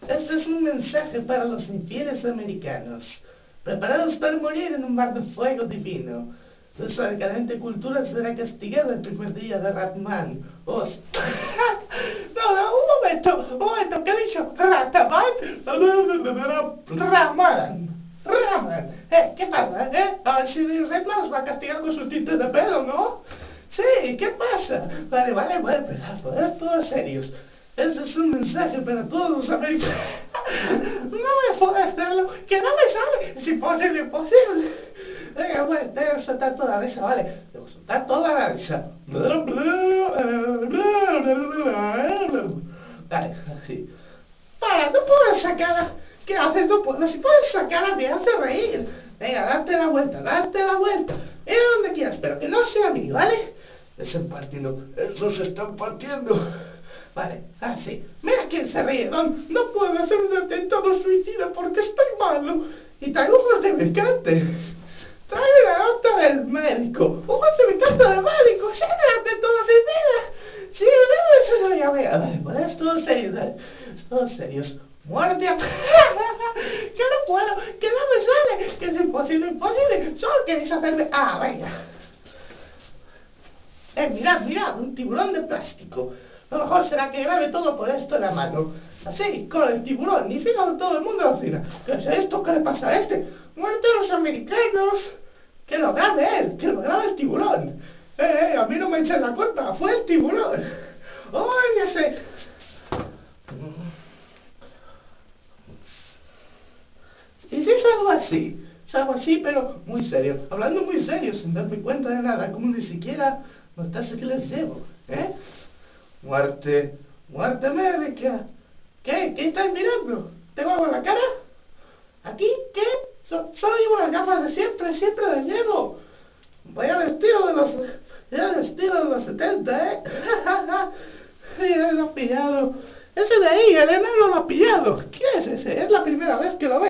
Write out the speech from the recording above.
Este es un mensaje para los infieles americanos, preparados para morir en un mar de fuego divino. Nuestra decadente cultura será castigada el primer día de Ratman. Os... No, no, un momento, ¿qué he dicho? ¿Ratman? Raman. Raman. ¿Qué pasa, A ver si Ratman os va a castigar con sus tintes de pelo, ¿no? Sí, ¿qué pasa? Vale, pero todos serios. Este es un mensaje para todos los americanos. No me puedo hacerlo, que no me sale. Es imposible, imposible. Venga, bueno, tengo que soltar toda la risa, vale. Tengo que soltar toda la risa. Vale, así. Para, no puedes sacar. ¿Qué haces? No puedes. Si puedes sacar, me hace reír. Venga, date la vuelta, date la vuelta. Mira donde quieras, pero que no sea a mí, ¿vale? Están partiendo, esos se están partiendo. Vale, así. Mira quién se ríe, Don. No puedo hacer un atentado suicida porque estoy malo. Y traigo un justificante. Trae la nota del médico. Un justificante del médico. Sí, el atentado suicida. Sí, eso se llama. Vale, vale, es todo serio, dale. Es todo serios. Muerte a... que no puedo, que no me sale, que es imposible, imposible. Solo queréis hacerme... Ah, venga. Mirad, un tiburón de plástico. Lo mejor será que grabe todo por esto en la mano. Así, con el tiburón. Y fíjate todo el mundo opina. ¿Qué es esto? ¿Qué le pasa a este? ¡Muerte a los americanos! ¡Que lo grabe él! ¡Que lo grabe el tiburón! A mí no me echen la culpa. ¡Fue el tiburón! ¡Oh, ya sé! Y si es algo así, pero muy serio. Hablando muy serio, sin darme cuenta de nada, como ni siquiera notarse que les debo, ¿eh? Muerte, muerte América. ¿Qué estáis mirando? ¿Tengo algo en la cara? ¿Aquí? ¿Qué? Solo llevo las gafas de siempre, siempre las llevo. Vaya al estilo de los... Vaya al estilo de los 70, ¿eh? Ya lo has pillado. Ese de ahí, el enano lo ha pillado. ¿Quién es ese? Es la primera vez que lo veo.